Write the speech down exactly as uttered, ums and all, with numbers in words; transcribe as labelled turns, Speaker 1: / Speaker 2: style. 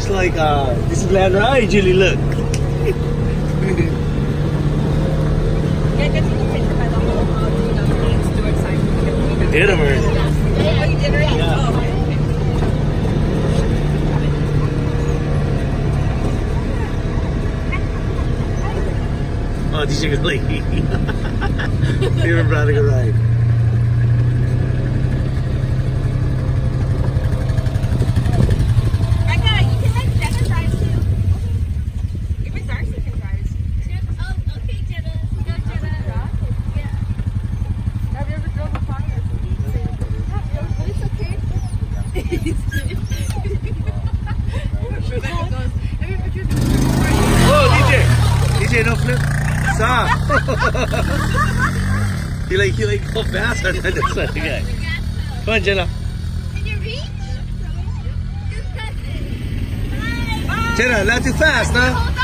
Speaker 1: looks like uh, Disneyland Ride, Julie, look. You did them already.
Speaker 2: Oh, you did already?
Speaker 1: Yeah.
Speaker 2: Oh, okay.
Speaker 1: Oh, did you really? Favorite brother ride. Oh, D J! D J, don't flip. Stop. you like, you like go faster than this other guy. Come on, Jenna.
Speaker 2: Can you reach?
Speaker 1: Jenna, not too fast, huh?